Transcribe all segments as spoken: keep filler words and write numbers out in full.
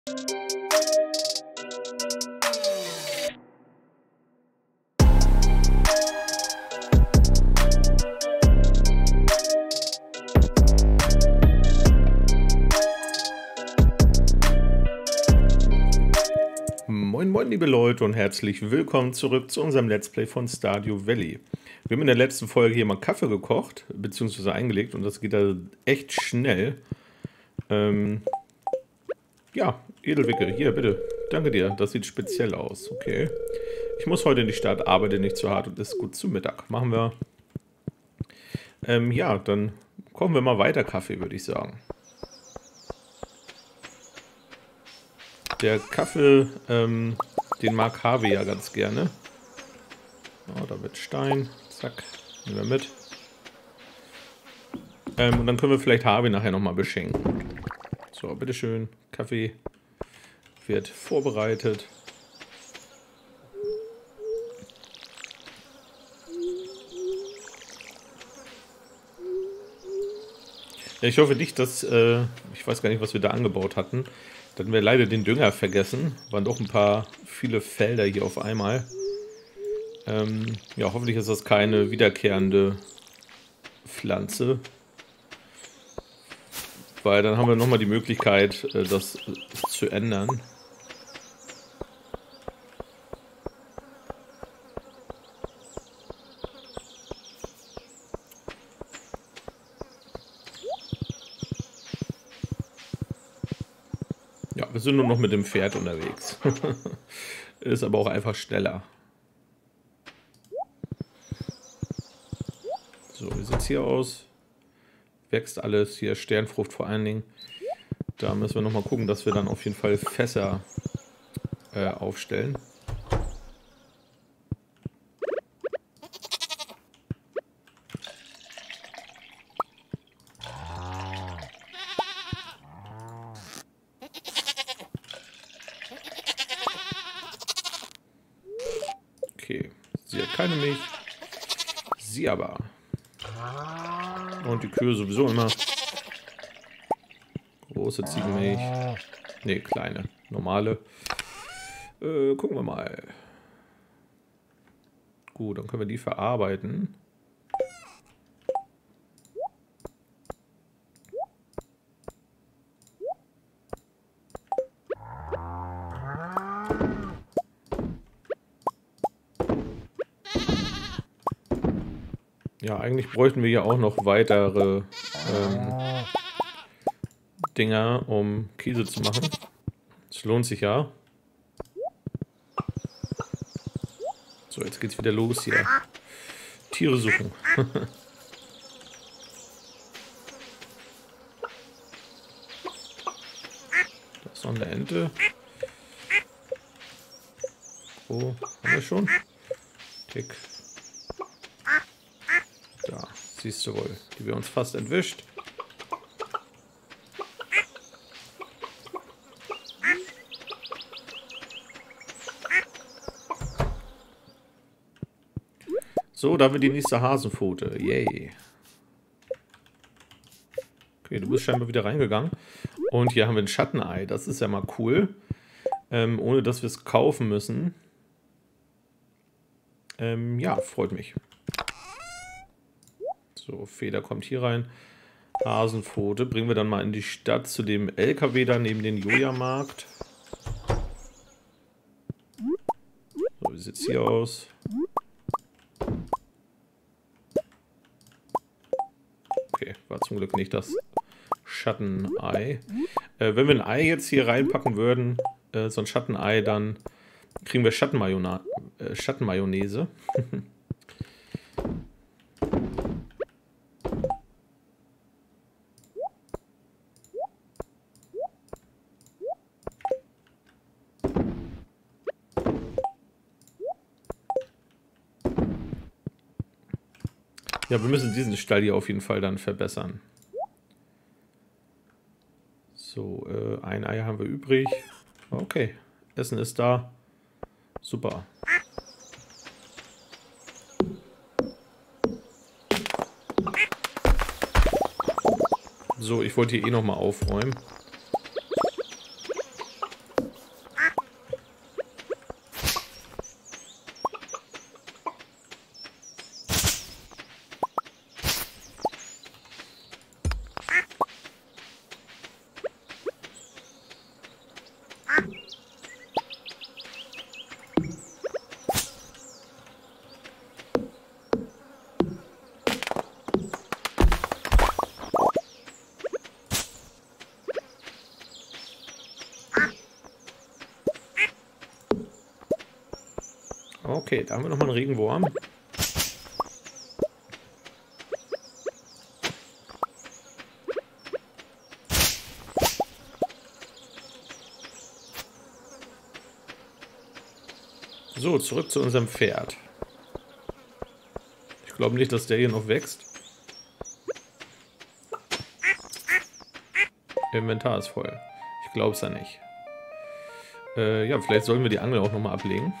Moin moin liebe Leute und herzlich willkommen zurück zu unserem Let's Play von Stardew Valley. Wir haben in der letzten Folge hier mal Kaffee gekocht, beziehungsweise eingelegt und das geht da echt schnell. Ähm, ja, Edelwicke, hier bitte, danke dir, das sieht speziell aus, okay. Ich muss heute in die Stadt, arbeite nicht zu hart und ist gut zu Mittag. Machen wir, ähm, ja, dann kochen wir mal weiter Kaffee, würde ich sagen. Der Kaffee, ähm, den mag Harvey ja ganz gerne. Oh, da wird Stein. Zack, nehmen wir mit. Ähm, und dann können wir vielleicht Harvey nachher nochmal beschenken. So, bitteschön. Kaffee wird vorbereitet. Ja, ich hoffe nicht, dass, äh, ich weiß gar nicht, was wir da angebaut hatten. Da hatten wir leider den Dünger vergessen. Waren doch ein paar viele Felder hier auf einmal. Ähm, ja, hoffentlich ist das keine wiederkehrende Pflanze. Weil dann haben wir nochmal die Möglichkeit, das zu ändern. Ja, wir sind nur noch mit dem Pferd unterwegs. Ist aber auch einfach schneller. So, wie sieht es hier aus? Wächst alles. Hier Sternfrucht vor allen Dingen. Da müssen wir nochmal gucken, dass wir dann auf jeden Fall Fässer äh, aufstellen. Okay, sie hat keine Milch. Sie aber. Und die Kühe sowieso immer. Große Ziegenmilch. Ne, kleine. Normale. Äh, gucken wir mal. Gut, dann können wir die verarbeiten. Ja, eigentlich bräuchten wir ja auch noch weitere ähm, Dinger, um Käse zu machen. Das lohnt sich ja. So, jetzt geht's wieder los hier. Tiere suchen. Da ist noch eine Ente. Oh, haben wir schon? Tick. Da, siehst du wohl, die wir uns fast entwischt. So, da haben wir die nächste Hasenpfote. Yay. Okay, du bist scheinbar wieder reingegangen. Und hier haben wir ein Schattenei. Das ist ja mal cool. Ähm, ohne dass wir es kaufen müssen. Ähm, ja, freut mich. So, Feder kommt hier rein. Hasenpfote. Bringen wir dann mal in die Stadt zu dem L K W da neben den Joja-Markt. So, wie sieht es hier aus? Okay, war zum Glück nicht das Schattenei. Äh, wenn wir ein Ei jetzt hier reinpacken würden, äh, so ein Schattenei, dann kriegen wir Schattenmayona äh, Schattenmayonnaise. Ja, wir müssen diesen Stall hier auf jeden Fall dann verbessern. So, äh, ein Ei haben wir übrig. Okay, Essen ist da. Super. So, ich wollte hier eh nochmal aufräumen. Okay, da haben wir nochmal einen Regenwurm. So, zurück zu unserem Pferd. Ich glaube nicht, dass der hier noch wächst. Inventar ist voll. Ich glaube es ja nicht. Äh, ja, vielleicht sollen wir die Angel auch nochmal ablegen.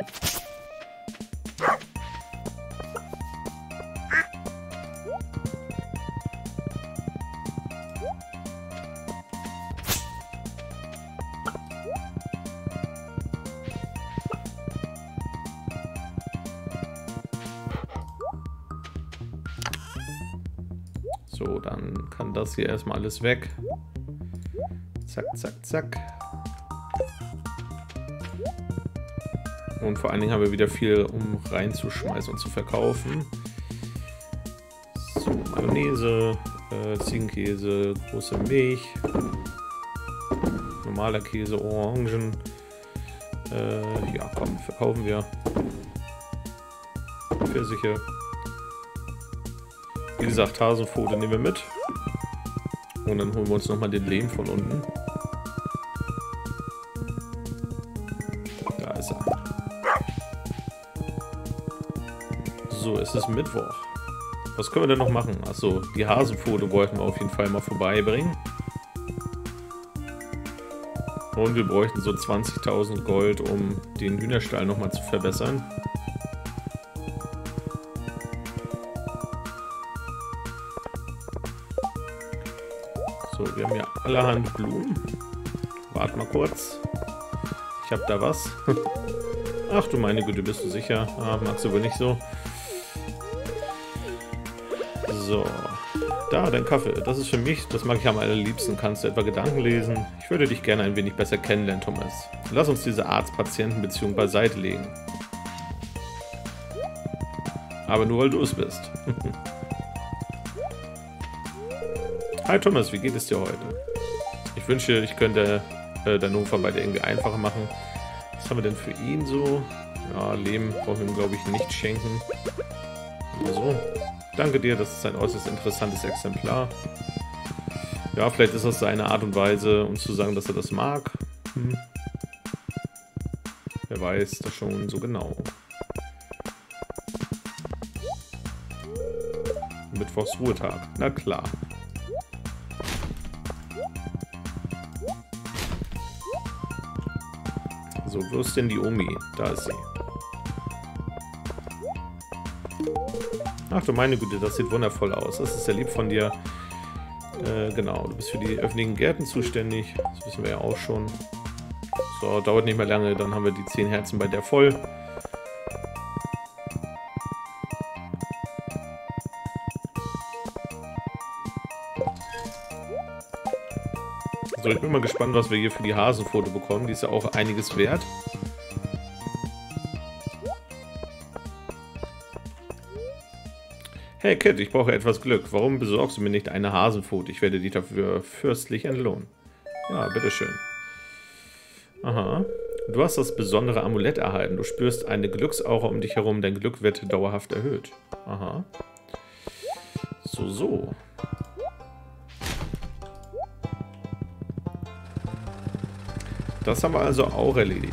So, dann kann das hier erstmal alles weg. Zack, zack, zack. Und vor allen Dingen haben wir wieder viel, um reinzuschmeißen und zu verkaufen. So, Mayonnaise, äh, Ziegenkäse, große Milch, normaler Käse, Orangen. Äh, ja, komm, verkaufen wir. Pfirsiche. Wie gesagt, Hasenpfote nehmen wir mit. Und dann holen wir uns nochmal den Lehm von unten. Da ist er. So, es ist Mittwoch. Was können wir denn noch machen? Achso, die Hasenpfote wollten wir auf jeden Fall mal vorbeibringen. Und wir bräuchten so zwanzigtausend Gold, um den Hühnerstall nochmal zu verbessern. So, wir haben ja allerhand Blumen. Warte mal kurz. Ich habe da was. Ach du meine Güte, bist du sicher? Ah, magst du wohl nicht so. So. Da, dein Kaffee. Das ist für mich, das mag ich am allerliebsten. Kannst du etwa Gedanken lesen? Ich würde dich gerne ein wenig besser kennenlernen, Thomas. Lass uns diese Arzt-Patienten-Beziehung beiseite legen. Aber nur, weil du es bist. Hi Thomas, wie geht es dir heute? Ich wünsche, ich könnte äh, deinen Hof bei dir irgendwie einfacher machen. Was haben wir denn für ihn so? Ja, Lehm brauchen wir ihm, glaube ich, nicht schenken. Also, danke dir, das ist ein äußerst interessantes Exemplar. Ja, vielleicht ist das seine Art und Weise, uns zu sagen, dass er das mag. Hm. Wer weiß das schon so genau. Mittwochs Ruhetag, na klar. So, wo ist denn die Omi? Da ist sie. Ach du meine Güte, das sieht wundervoll aus. Das ist sehr lieb von dir. Äh, genau, du bist für die öffentlichen Gärten zuständig. Das wissen wir ja auch schon. So, dauert nicht mehr lange, dann haben wir die zehn Herzen bei der voll. So, ich bin mal gespannt, was wir hier für die Hasenpfote bekommen. Die ist ja auch einiges wert. Hey Kit, ich brauche etwas Glück. Warum besorgst du mir nicht eine Hasenpfote? Ich werde dich dafür fürstlich entlohnen. Ja, bitteschön. Aha. Du hast das besondere Amulett erhalten. Du spürst eine Glücksaura um dich herum. Dein Glück wird dauerhaft erhöht. Aha. So, so. Das haben wir also auch erledigt.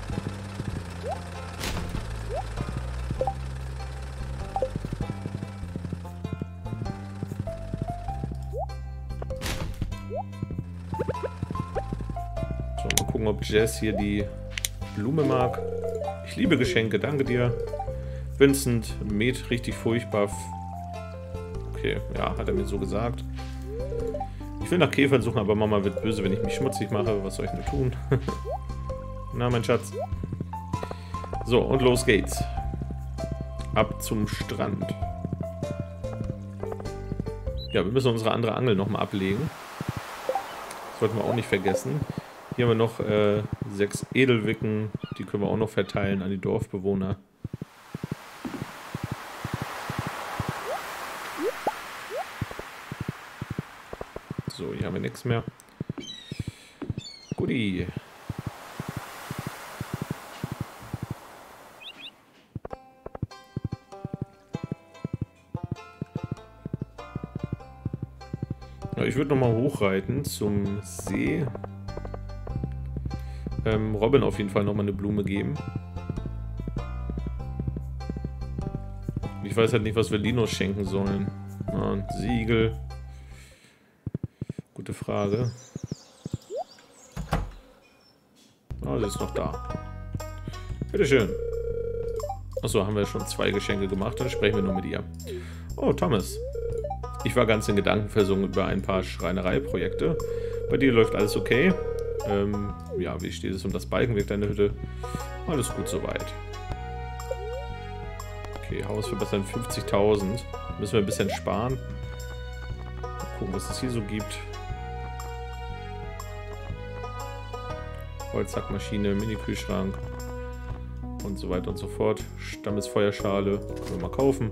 So, mal gucken, ob Jess hier die Blume mag. Ich liebe Geschenke, danke dir. Vincent, Met richtig furchtbar. Okay, ja, hat er mir so gesagt. Ich will nach Käfern suchen, aber Mama wird böse, wenn ich mich schmutzig mache. Was soll ich nur tun? Na, mein Schatz. So, und los geht's. Ab zum Strand. Ja, wir müssen unsere andere Angel nochmal ablegen. Das sollten wir auch nicht vergessen. Hier haben wir noch äh, sechs Edelwicken. Die können wir auch noch verteilen an die Dorfbewohner. So, hier haben wir nichts mehr. Guti. würde nochmal hochreiten zum See. Ähm, Robin auf jeden Fall nochmal eine Blume geben. Ich weiß halt nicht, was wir Linus schenken sollen. Ah, ein Siegel. Gute Frage. Ah, sie ist noch da. Bitteschön. Achso, haben wir schon zwei Geschenke gemacht. Dann sprechen wir nur mit ihr. Oh, Thomas. Ich war ganz in Gedanken versunken über ein paar Schreinereiprojekte. Bei dir läuft alles okay. Ähm, ja, wie steht es um das Balkenweg deiner Hütte? Alles gut soweit. Okay, Haus verbessern fünfzigtausend. Müssen wir ein bisschen sparen. Mal gucken, was es hier so gibt. Holzhackmaschine, Mini-Kühlschrank und so weiter und so fort. Stammesfeuerschale können wir mal kaufen.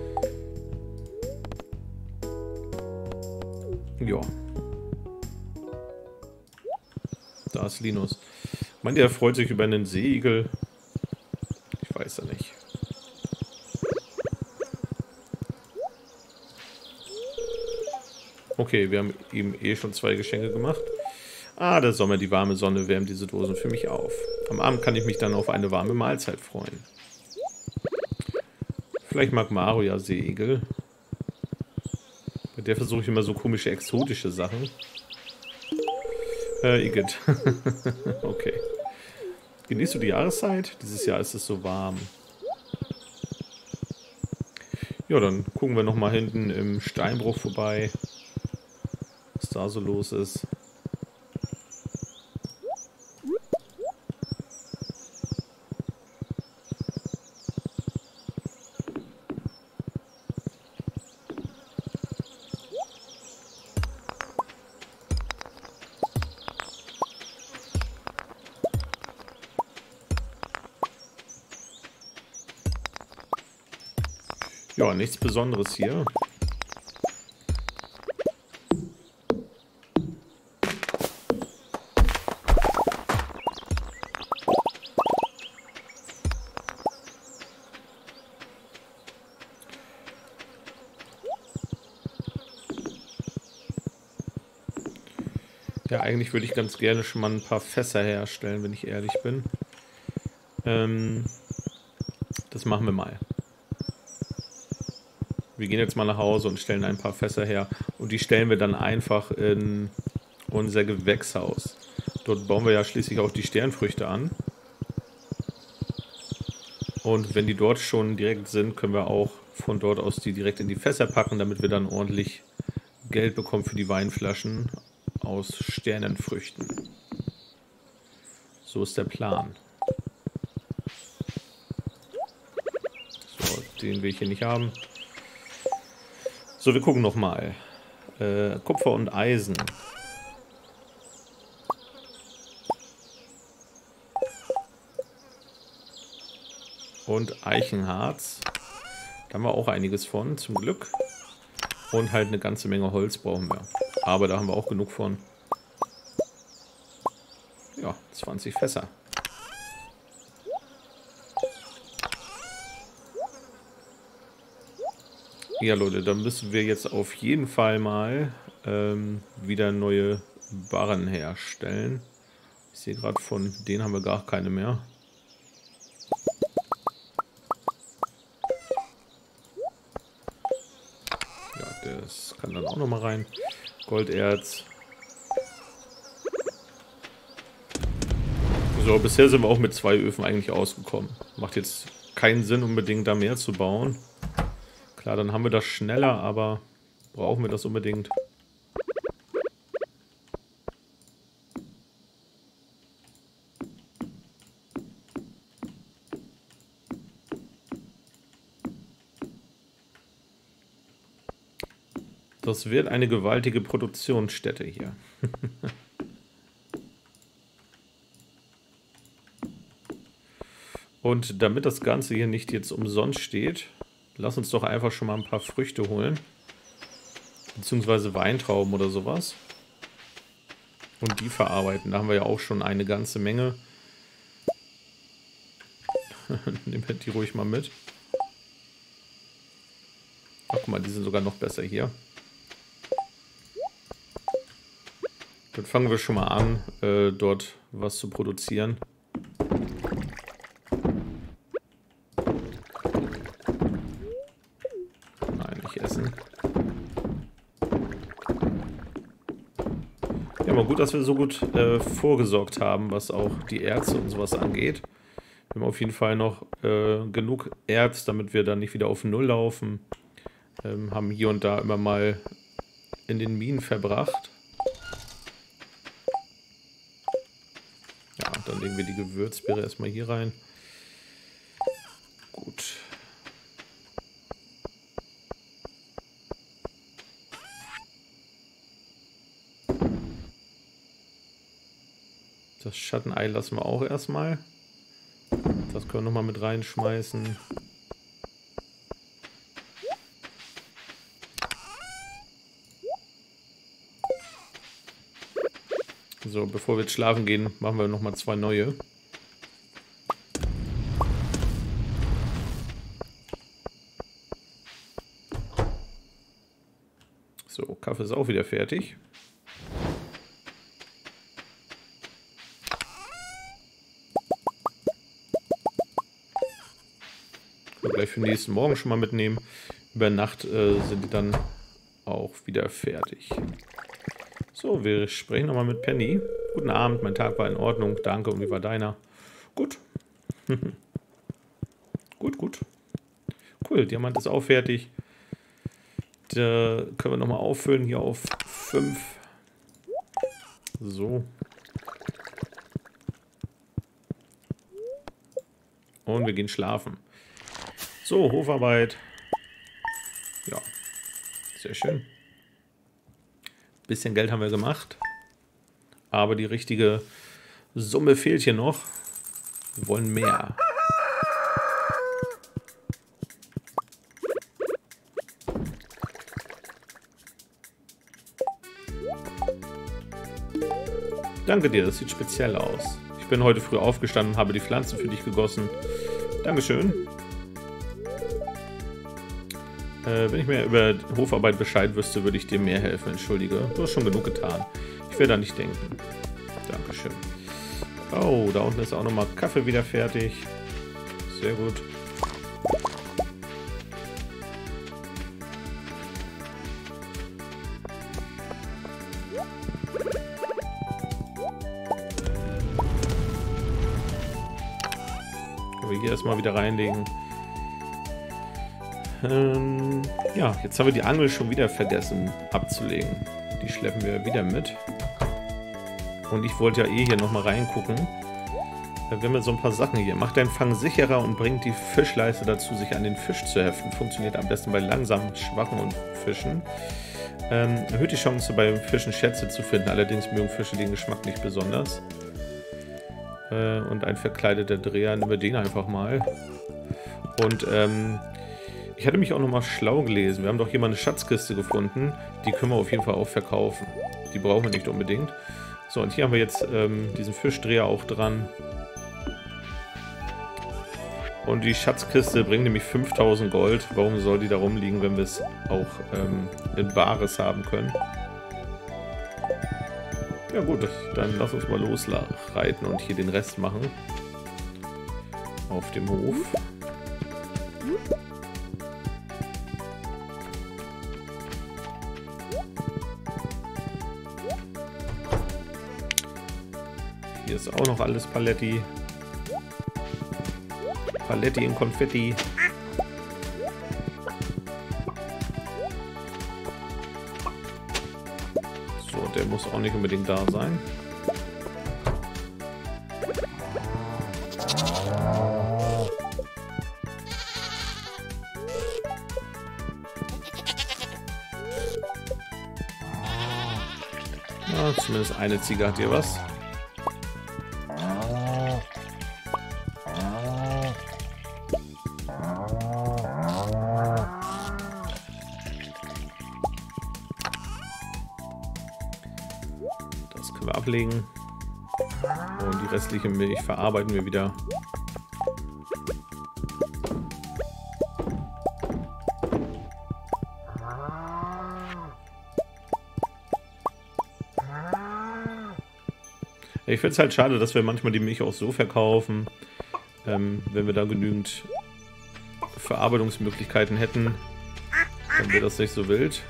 Ja. Da ist Linus. Meint ihr, er freut sich über einen Seeigel? Ich weiß ja nicht. Okay, wir haben ihm eh schon zwei Geschenke gemacht. Ah, der Sommer, die warme Sonne wärmt diese Dosen für mich auf. Am Abend kann ich mich dann auf eine warme Mahlzeit freuen. Vielleicht mag Mario ja Seeigel. Bei der versuche ich immer so komische, exotische Sachen. Äh, Igitt. Okay. Genießt du die Jahreszeit? Dieses Jahr ist es so warm. Ja, dann gucken wir nochmal hinten im Steinbruch vorbei, was da so los ist. Ja, nichts Besonderes hier. Ja, eigentlich würde ich ganz gerne schon mal ein paar Fässer herstellen, wenn ich ehrlich bin. Ähm, das machen wir mal. Wir gehen jetzt mal nach Hause und stellen ein paar Fässer her. Und die stellen wir dann einfach in unser Gewächshaus. Dort bauen wir ja schließlich auch die Sternfrüchte an. Und wenn die dort schon direkt sind, können wir auch von dort aus die direkt in die Fässer packen, damit wir dann ordentlich Geld bekommen für die Weinflaschen aus Sternenfrüchten. So ist der Plan. So, den will ich hier nicht haben. So, wir gucken nochmal. Äh, Kupfer und Eisen. Und Eichenharz. Da haben wir auch einiges von, zum Glück. Und halt eine ganze Menge Holz brauchen wir. Aber da haben wir auch genug von. Ja, zwanzig Fässer. Ja, Leute, dann müssen wir jetzt auf jeden Fall mal ähm, wieder neue Barren herstellen. Ich sehe gerade, von denen haben wir gar keine mehr. Ja, das kann dann auch noch mal rein. Golderz. So, bisher sind wir auch mit zwei Öfen eigentlich ausgekommen. Macht jetzt keinen Sinn, unbedingt da mehr zu bauen. Klar, dann haben wir das schneller, aber brauchen wir das unbedingt? Das wird eine gewaltige Produktionsstätte hier. Und damit das Ganze hier nicht jetzt umsonst steht, lass uns doch einfach schon mal ein paar Früchte holen. Beziehungsweise Weintrauben oder sowas. Und die verarbeiten. Da haben wir ja auch schon eine ganze Menge. Nehmen wir die ruhig mal mit. Ach, guck mal, die sind sogar noch besser hier. Dann fangen wir schon mal an, äh, dort was zu produzieren. Nein, nicht essen. Ja, aber gut, dass wir so gut äh, vorgesorgt haben, was auch die Erze und sowas angeht. Wir haben auf jeden Fall noch äh, genug Erz, damit wir dann nicht wieder auf Null laufen. Ähm, haben hier und da immer mal in den Minen verbracht. Ja, dann legen wir die Gewürzbeere erstmal hier rein. Gut. Das Schattenei lassen wir auch erstmal. Das können wir nochmal mit reinschmeißen. So, bevor wir jetzt schlafen gehen, machen wir nochmal zwei neue. So, Kaffee ist auch wieder fertig. Können wir gleich für den nächsten Morgen schon mal mitnehmen. Über Nacht äh, sind die dann auch wieder fertig. So, wir sprechen nochmal mit Penny. Guten Abend, mein Tag war in Ordnung, danke. Und wie war deiner? Gut. Gut, gut. Cool, Diamant ist auch fertig. Da können wir nochmal auffüllen, hier auf fünf. So. Und wir gehen schlafen. So, Hofarbeit. Ja, sehr schön. Bisschen Geld haben wir gemacht. Aber die richtige Summe fehlt hier noch. Wir wollen mehr. Danke dir, das sieht speziell aus. Ich bin heute früh aufgestanden und habe die Pflanzen für dich gegossen. Dankeschön. Äh, wenn ich mir über Hofarbeit Bescheid wüsste, würde ich dir mehr helfen. Entschuldige, du hast schon genug getan. Ich will da nicht denken. Dankeschön. Oh, da unten ist auch nochmal Kaffee wieder fertig. Sehr gut. Können wir hier erstmal wieder reinlegen. Ähm, ja, jetzt haben wir die Angel schon wieder vergessen abzulegen. Die schleppen wir wieder mit. Und ich wollte ja eh hier nochmal reingucken. Wir haben ja so ein paar Sachen hier. Macht deinen Fang sicherer und bringt die Fischleiste dazu, sich an den Fisch zu heften. Funktioniert am besten bei langsamen, schwachen und Fischen. Ähm, erhöht die Chance, beim Fischen Schätze zu finden. Allerdings mögen Fische den Geschmack nicht besonders. Äh, und ein verkleideter Dreher, nehmen wir den einfach mal. Und ähm, ich hatte mich auch nochmal schlau gelesen. Wir haben doch hier mal eine Schatzkiste gefunden. Die können wir auf jeden Fall auch verkaufen. Die brauchen wir nicht unbedingt. So, und hier haben wir jetzt ähm, diesen Fischdreher auch dran. Und die Schatzkiste bringt nämlich fünftausend Gold. Warum soll die da rumliegen, wenn wir es auch ähm, in Bares haben können? Ja gut, dann lass uns mal losreiten und hier den Rest machen. Auf dem Hof. Hier ist auch noch alles Paletti. Paletti in Konfetti. So, der muss auch nicht unbedingt da sein. Ja, zumindest eine Ziege hat hier was. Ablegen und die restliche Milch verarbeiten wir wieder. Ich finde es halt schade, dass wir manchmal die Milch auch so verkaufen. Ähm, wenn wir da genügend Verarbeitungsmöglichkeiten hätten, dann wäre das nicht so wild.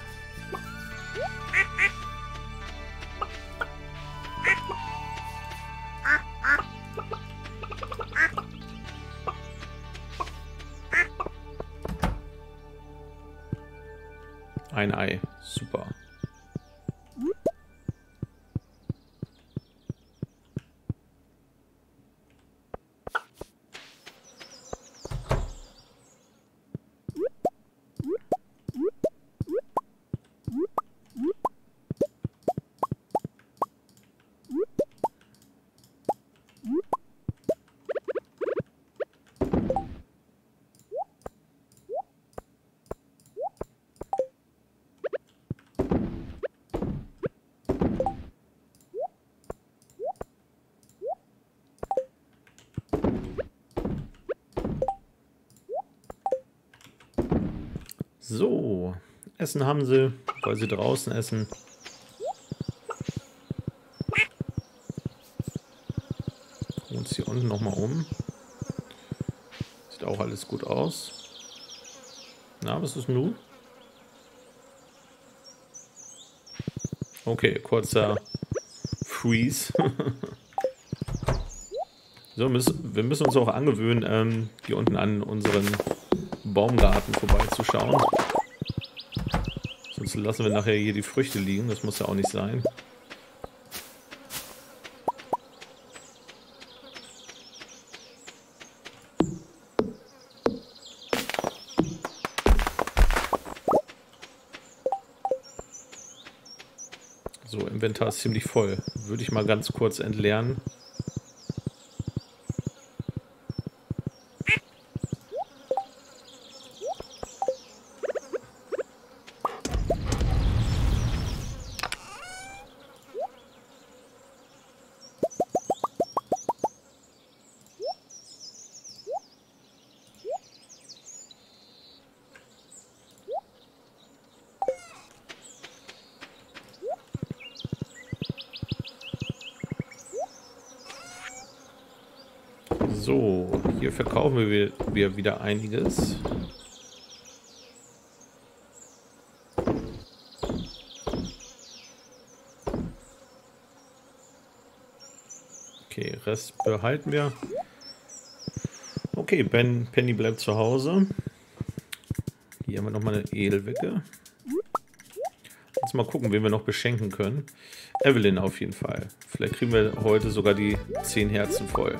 Ein Ei. Super. So, Essen haben sie, weil sie draußen essen. Gucken uns hier unten nochmal um. Sieht auch alles gut aus. Na, was ist nun? Okay, kurzer Freeze. So, müssen, wir müssen uns auch angewöhnen, ähm, hier unten an unseren Baumgarten vorbeizuschauen. Sonst lassen wir nachher hier die Früchte liegen. Das muss ja auch nicht sein. So, Inventar ist ziemlich voll. Würde ich mal ganz kurz entleeren. So, hier verkaufen wir, wir wieder einiges. Okay, Rest behalten wir. Okay, Ben, Penny bleibt zu Hause. Hier haben wir nochmal eine Edelwicke. Jetzt mal gucken, wen wir noch beschenken können. Evelyn auf jeden Fall. Vielleicht kriegen wir heute sogar die zehn Herzen voll.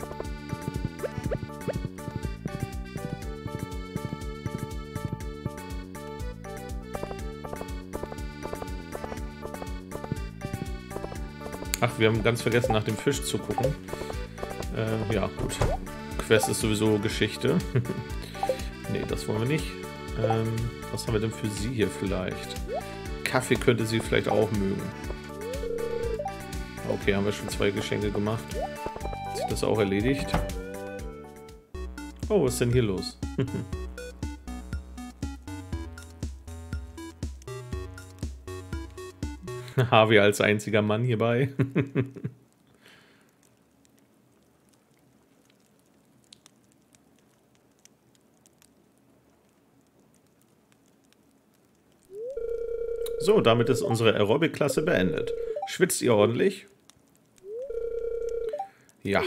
Ach, wir haben ganz vergessen, nach dem Fisch zu gucken. Äh, ja, gut. Quest ist sowieso Geschichte. Nee, das wollen wir nicht. Ähm, was haben wir denn für sie hier vielleicht? Kaffee könnte sie vielleicht auch mögen. Okay, haben wir schon zwei Geschenke gemacht. Hat sich das auch erledigt? Oh, was ist denn hier los? Harvey als einziger Mann hierbei. So, damit ist unsere Aerobic-Klasse beendet. Schwitzt ihr ordentlich? Ja.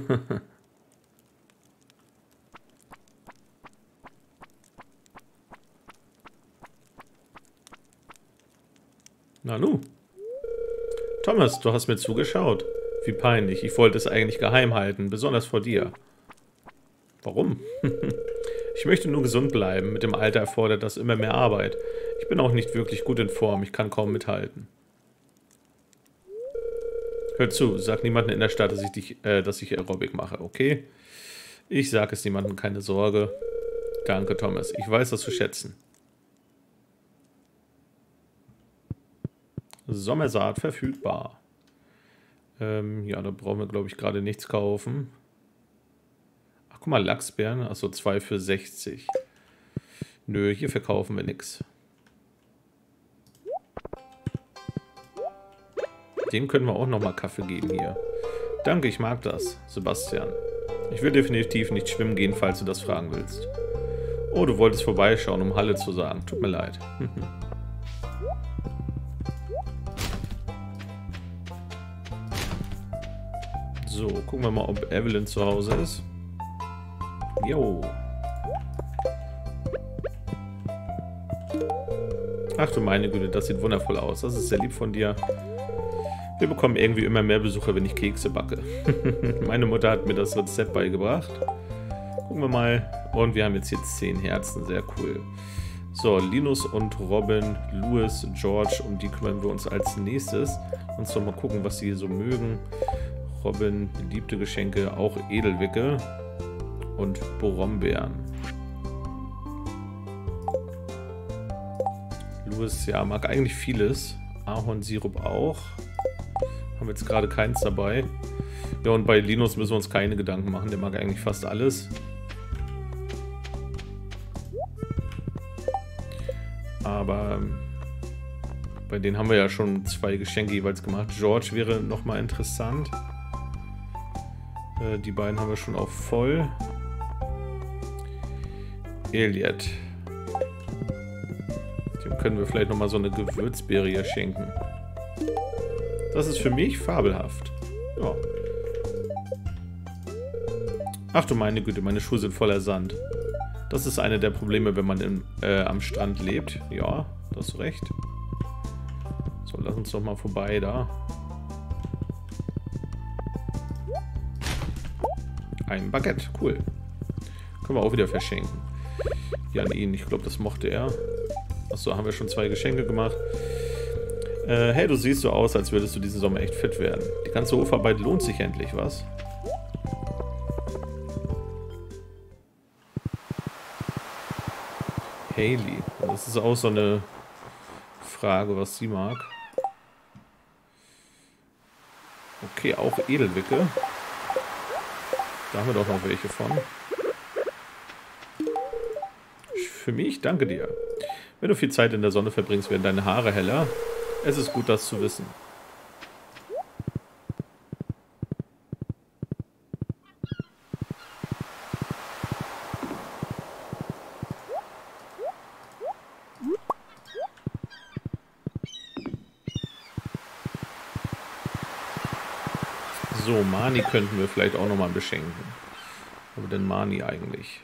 Nanu. Thomas, du hast mir zugeschaut. Wie peinlich. Ich wollte es eigentlich geheim halten, besonders vor dir. Warum? Ich möchte nur gesund bleiben. Mit dem Alter erfordert das immer mehr Arbeit. Ich bin auch nicht wirklich gut in Form. Ich kann kaum mithalten. Hör zu, sag niemandem in der Stadt, dass ich, dich, äh, dass ich Aerobic mache, okay? Ich sage es niemandem, keine Sorge. Danke, Thomas. Ich weiß das zu schätzen. Sommersaat verfügbar. Ähm, ja, da brauchen wir, glaube ich, gerade nichts kaufen. Ach, guck mal, Lachsbeeren. Achso, zwei für sechzig. Nö, hier verkaufen wir nichts. Dem können wir auch nochmal Kaffee geben hier. Danke, ich mag das, Sebastian. Ich will definitiv nicht schwimmen gehen, falls du das fragen willst. Oh, du wolltest vorbeischauen, um Halle zu sagen. Tut mir leid. So, gucken wir mal, ob Evelyn zu Hause ist. Jo. Ach du meine Güte, das sieht wundervoll aus. Das ist sehr lieb von dir. Wir bekommen irgendwie immer mehr Besucher, wenn ich Kekse backe. Meine Mutter hat mir das Rezept beigebracht. Gucken wir mal. Und wir haben jetzt hier zehn Herzen. Sehr cool. So, Linus und Robin, Louis, George, um die kümmern wir uns als nächstes. Uns noch mal gucken, was sie hier so mögen. Robin, beliebte Geschenke, auch Edelwicke und Brombeeren. Louis, ja, mag eigentlich vieles. Ahornsirup auch. Haben wir jetzt gerade keins dabei. Ja, und bei Linus müssen wir uns keine Gedanken machen. Der mag eigentlich fast alles. Aber bei denen haben wir ja schon zwei Geschenke jeweils gemacht. George wäre nochmal interessant. Äh, die beiden haben wir schon auch voll. Elliot. Dem können wir vielleicht nochmal so eine Gewürzbeere hier schenken. Das ist für mich fabelhaft. Ja. Ach du meine Güte, meine Schuhe sind voller Sand. Das ist eine der Probleme, wenn man im, äh, am Strand lebt. Ja, da hast du recht. So, lass uns doch mal vorbei da. Ein Baguette, cool. Können wir auch wieder verschenken. Hier an ihn, ich glaube, das mochte er. Achso, haben wir schon zwei Geschenke gemacht. Äh, hey, du siehst so aus, als würdest du diesen Sommer echt fit werden. Die ganze Hofarbeit lohnt sich endlich, was? Hayley. Das ist auch so eine Frage, was sie mag. Okay, auch Edelwicke. Da haben wir doch noch welche von. Für mich, danke dir. Wenn du viel Zeit in der Sonne verbringst, werden deine Haare heller. Es ist gut, das zu wissen. So, Mani könnten wir vielleicht auch nochmal beschenken. Wo haben wir denn Mani eigentlich?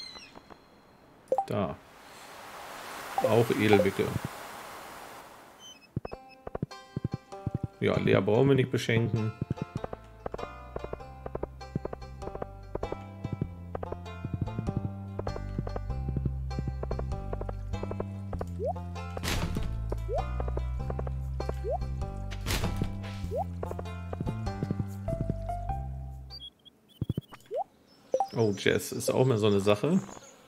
Da. Auch Edelwicke. Ja, Lea brauchen wir nicht beschenken. Oh, Jess ist auch mehr so eine Sache.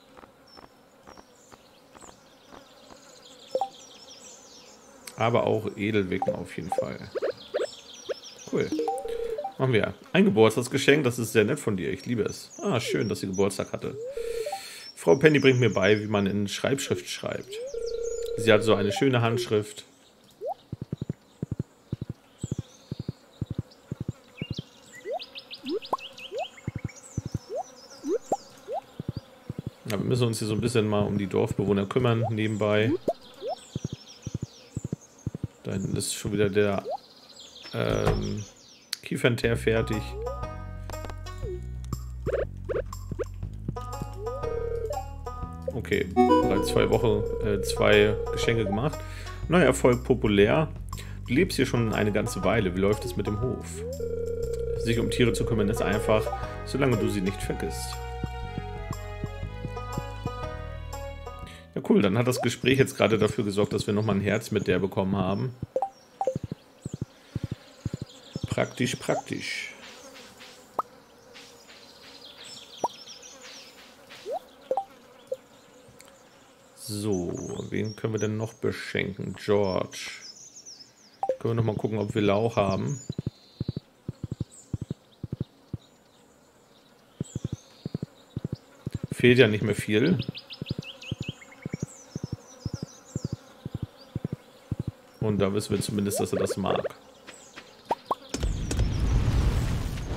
Aber auch Edelwicken auf jeden Fall. Cool. Machen wir. Ein Geburtstagsgeschenk, das ist sehr nett von dir. Ich liebe es. Ah, schön, dass sie Geburtstag hatte. Frau Penny bringt mir bei, wie man in Schreibschrift schreibt. Sie hat so eine schöne Handschrift. Ja, wir müssen uns hier so ein bisschen mal um die Dorfbewohner kümmern, nebenbei. Da hinten ist schon wieder der ähm, Kiefernteer fertig. Okay, bereits zwei Wochen, äh, zwei Geschenke gemacht. Neuer Erfolg populär. Du lebst hier schon eine ganze Weile. Wie läuft es mit dem Hof? Sich um Tiere zu kümmern ist einfach, solange du sie nicht vergisst. Ja cool, dann hat das Gespräch jetzt gerade dafür gesorgt, dass wir nochmal ein Herz mit der bekommen haben. Praktisch, praktisch. So, wen können wir denn noch beschenken? George. Können wir noch mal gucken, ob wir Lauch haben. Fehlt ja nicht mehr viel. Und da wissen wir zumindest, dass er das mag.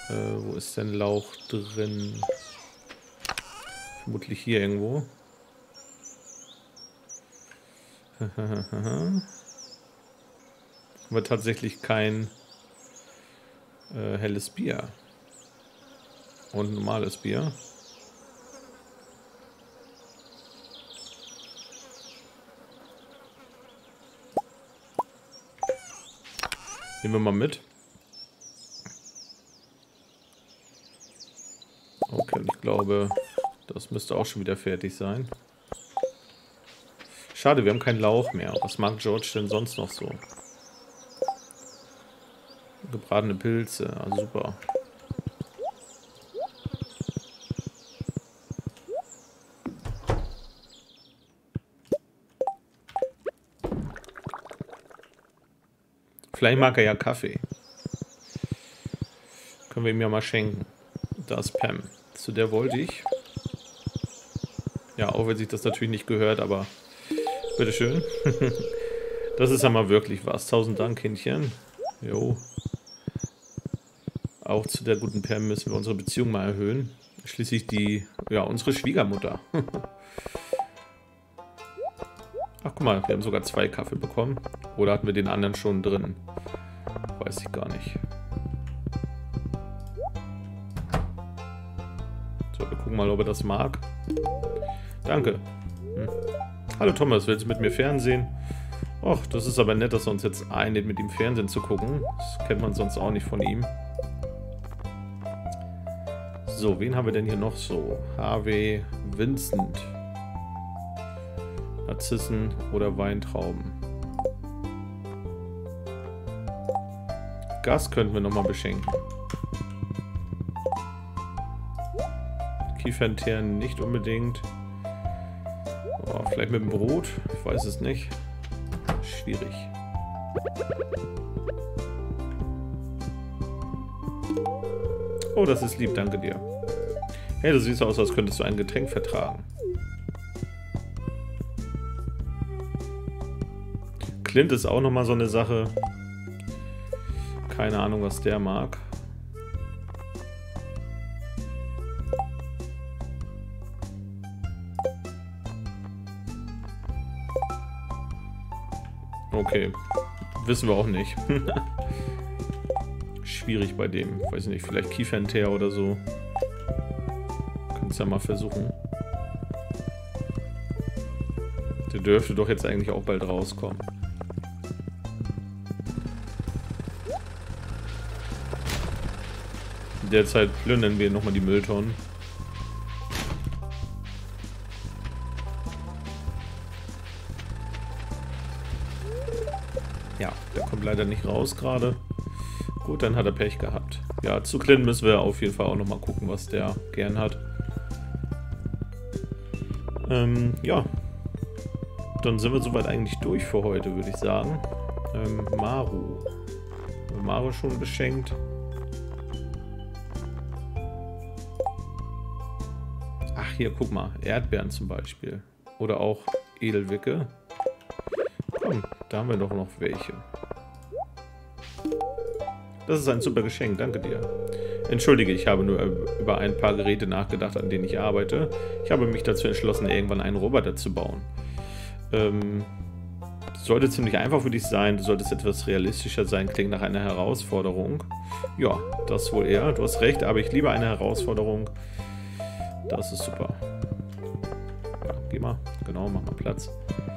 Äh, wo ist denn Lauch drin? Vermutlich hier irgendwo. Haben wir tatsächlich kein äh, helles Bier. Und normales Bier. Nehmen wir mal mit. Okay, ich glaube, das müsste auch schon wieder fertig sein. Schade, wir haben keinen Lauch mehr. Was mag George denn sonst noch so? Gebratene Pilze, ah, super. Vielleicht mag er ja Kaffee. Können wir ihm ja mal schenken. Da ist Pam. Zu der wollte ich. Ja, auch wenn sich das natürlich nicht gehört, aber bitteschön. Das ist ja mal wirklich was. Tausend Dank, Kindchen. Jo. Auch zu der guten Pam müssen wir unsere Beziehung mal erhöhen. Schließlich die, ja, unsere Schwiegermutter. Ach, guck mal, wir haben sogar zwei Kaffee bekommen. Oder hatten wir den anderen schon drin? Weiß ich gar nicht. So, wir gucken mal, ob er das mag. Danke. Hm. Hallo Thomas, willst du mit mir Fernsehen? Och, das ist aber nett, dass er uns jetzt einlädt, mit ihm Fernsehen zu gucken. Das kennt man sonst auch nicht von ihm. So, wen haben wir denn hier noch so? Harvey, Vincent. Narzissen oder Weintrauben. Gas könnten wir nochmal beschenken. Kiefernteeren nicht unbedingt. Oh, vielleicht mit dem Brot? Ich weiß es nicht. Schwierig. Oh, das ist lieb, danke dir. Hey, du siehst aus, als könntest du ein Getränk vertragen. Clint ist auch nochmal so eine Sache. Keine Ahnung, was der mag. Okay. Wissen wir auch nicht. Schwierig bei dem. Weiß ich nicht, vielleicht Kiefernteer oder so. Kannst ja mal versuchen. Der dürfte doch jetzt eigentlich auch bald rauskommen. Derzeit plündern wir nochmal die Mülltonnen. Ja, der kommt leider nicht raus gerade. Gut, dann hat er Pech gehabt. Ja, zu Clint müssen wir auf jeden Fall auch nochmal gucken, was der gern hat. Ähm, ja. Dann sind wir soweit eigentlich durch für heute, würde ich sagen. Ähm, Maru. Maru schon beschenkt. Ach, hier, guck mal. Erdbeeren zum Beispiel. Oder auch Edelwicke. Komm, da haben wir doch noch welche. Das ist ein super Geschenk, danke dir. Entschuldige, ich habe nur über ein paar Geräte nachgedacht, an denen ich arbeite. Ich habe mich dazu entschlossen, irgendwann einen Roboter zu bauen. Ähm, sollte ziemlich einfach für dich sein, du solltest etwas realistischer sein, klingt nach einer Herausforderung. Ja, das wohl eher, du hast recht, aber ich liebe eine Herausforderung. Das ist super. Ja, geh mal, genau, mach mal Platz.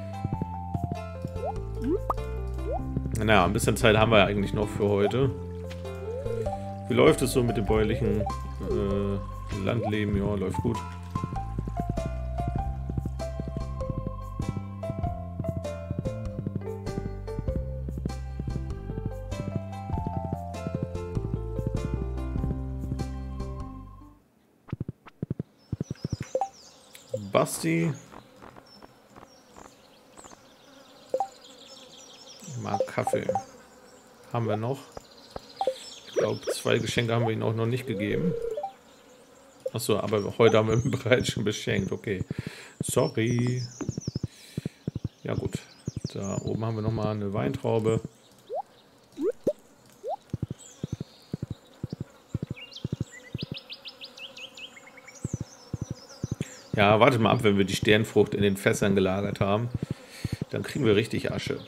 Naja, ein bisschen Zeit haben wir eigentlich noch für heute. Wie läuft es so mit dem bäuerlichen äh, Landleben? Ja, läuft gut. Basti. Ich mag Kaffee. Haben wir noch? Ich glaube, zwei Geschenke haben wir ihm auch noch nicht gegeben. Achso, aber heute haben wir ihn bereits schon beschenkt. Okay. Sorry. Ja gut. Da oben haben wir nochmal eine Weintraube. Ja, wartet mal ab, wenn wir die Sternfrucht in den Fässern gelagert haben. Dann kriegen wir richtig Asche.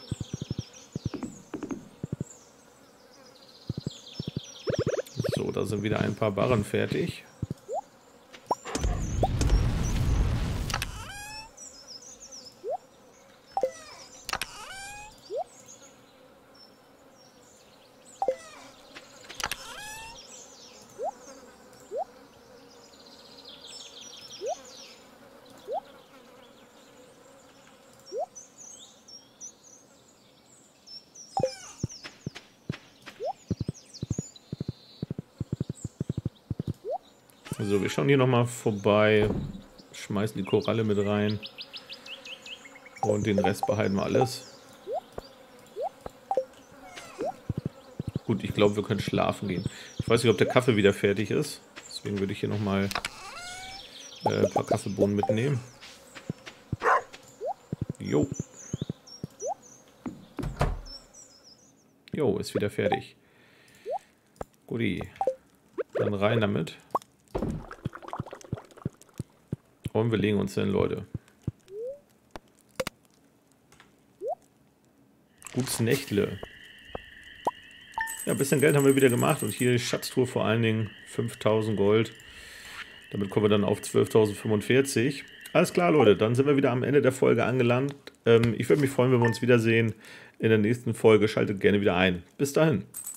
So, da sind wieder ein paar Barren fertig. So, wir schauen hier nochmal vorbei, schmeißen die Koralle mit rein und den Rest behalten wir alles. Gut, ich glaube, wir können schlafen gehen. Ich weiß nicht, ob der Kaffee wieder fertig ist, deswegen würde ich hier nochmal äh, ein paar Kaffeebohnen mitnehmen. Jo. Jo, ist wieder fertig. Guti. Dann rein damit. Und wir legen uns hin, Leute. Gutes Nächtle. Ja, ein bisschen Geld haben wir wieder gemacht. Und hier die Schatztruhe vor allen Dingen fünftausend Gold. Damit kommen wir dann auf zwölftausendfünfundvierzig. Alles klar, Leute. Dann sind wir wieder am Ende der Folge angelangt. Ähm, ich würde mich freuen, wenn wir uns wiedersehen in der nächsten Folge. Schaltet gerne wieder ein. Bis dahin.